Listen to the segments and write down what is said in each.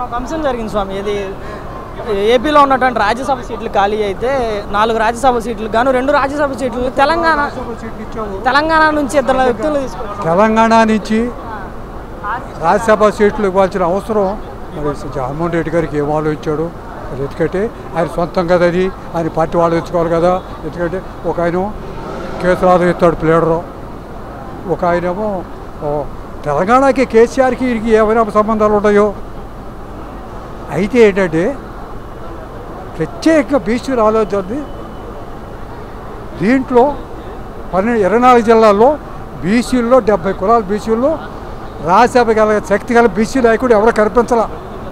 ఒక అంశం జరిగింది స్వామి. ఇది ఏపీలో ఉన్నటువంటి రాజ్యసభ సీట్లు ఖాళీ అయితే 4 రాజ్యసభ సీట్లు గాను 2 రాజ్యసభ సీట్లు తెలంగాణ నుంచి 2 వ్యక్తులు తీసుకున్నారు. తెలంగాణ నుంచి రాజ్యసభ సీట్లు ఇవ్వాల్సిన అవసరం మరి జగన్మోహన్ రెడ్డి గారికి ఏం ఆలోచించాడు. అది ఎందుకంటే ఆయన సొంతం కదా, అది ఆయన పార్టీ వాళ్ళు తెచ్చుకోవాలి కదా. ఎందుకంటే ఒక ఆయన కేసులు ఆలోచిస్తాడు ప్లేడరు, ఒక ఆయనేమో తెలంగాణకి కేసీఆర్కి వీరికి ఏమైనా సంబంధాలు ఉన్నాయో. అయితే ఏంటంటే ప్రత్యేకంగా బీసీలు ఆలోచన దీంట్లో 24 జిల్లాల్లో బీసీల్లో 70 కులాల బీసీల్లో రాజ్యసభ గల శక్తి గల బీసీ నాయకుడు ఎవరో కనిపించాల.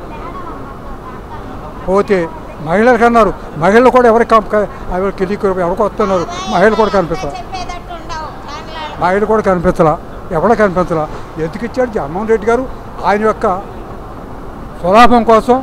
పోతే మహిళలకు అన్నారు, మహిళలు కూడా ఎవరికి ఎవరికి వస్తున్నారు, మహిళలు కూడా కనిపించాల. మహిళలు కూడా కనిపించాల, ఎవరో కనిపించాల. ఎందుకు ఇచ్చాడు జగన్మోహన్ రెడ్డి గారు? ఆయన యొక్క స్వలాభం కోసం.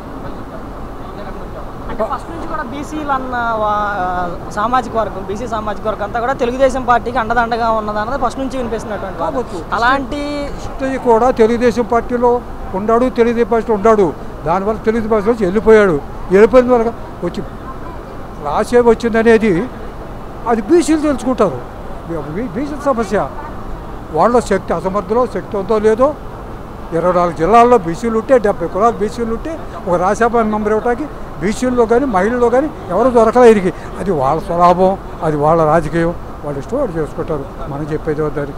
ఫస్ట్ నుంచి కూడా బీసీలు అన్న సామాజిక వర్గం, బీసీ సామాజిక వర్గం అంతా కూడా తెలుగుదేశం పార్టీకి అండదండగా ఉన్నదన్నది ఫస్ట్ నుంచి వినిపిస్తున్నటువంటి కావచ్చు. అలాంటి కూడా తెలుగుదేశం పార్టీలో ఉన్నాడు, తెలుగుదేశం పార్టీలో ఉన్నాడు. దానివల్ల తెలుగుదేశం పార్టీ నుంచి వెళ్ళిపోయిన వల్ల వచ్చి రాసేపు వచ్చిందనేది అది బీసీలు తెలుసుకుంటారు. బీసీ సమస్య వాళ్ళ శక్తి అసమర్థులో శక్తి ఉందో లేదో. 24 జిల్లాల్లో బీసీలు ఉంటే 70 కులాలు బీసీలు ఉంటే ఒక రాజ్యసభ మెంబర్ ఇవ్వడానికి బీసీల్లో కానీ మహిళల్లో కానీ ఎవరు దొరకలే ఇరికి. అది వాళ్ళ స్వలాభం, అది వాళ్ళ రాజకీయం, వాళ్ళు ఇష్టం వాళ్ళు చేసుకుంటారు. మనం చెప్పేది దానికి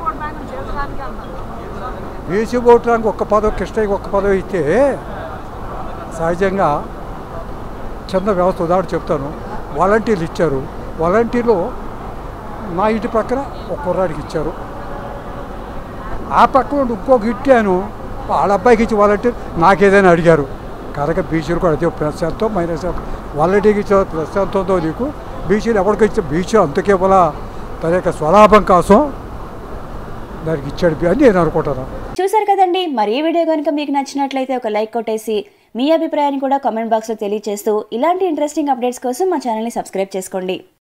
బీసీ ఓటు ర్యాంక్ ఒక్క పదవి కృష్ణయ్యకి ఒక్క పదవి ఇస్తే సహజంగా చిన్న వ్యవస్థ ఉదాహరణ చెప్తాను. వాలంటీర్లు ఇచ్చారు. వాలంటీర్లు నా ఇంటి పక్కన ఒక కుర్రాడికి ఇచ్చారు. ఆ పక్కన ఇంకొక ఇట్టాను, వాళ్ళ అబ్బాయికి ఇచ్చి వాలంటీర్ నాకేదైనా అడిగారు. కనుక బీసీలు కూడా అదే ప్లస్ ఎంతో మైనస్ ఎంతో. వాలంటీర్కి ఇచ్చే ప్లస్ ఎంత ఉందో నీకు, బీసీలు ఎవరికి ఇచ్చే బీసీలు అంతకే వల్ల తన యొక్క స్వలాభం కోసం దానికి ఇచ్చాడు అని నేను అనుకుంటాను. చూసారు కదండి, మరి ఈ వీడియో కనుక మీకు నచ్చినట్లయితే ఒక లైక్ కొట్టేసి మీ అభిప్రాయాన్ని కూడా కామెంట్ బాక్స్లో తెలియజేస్తూ ఇలాంటి ఇంట్రెస్టింగ్ అప్డేట్స్ కోసం మా ఛానల్ని సబ్స్క్రైబ్ చేసుకోండి.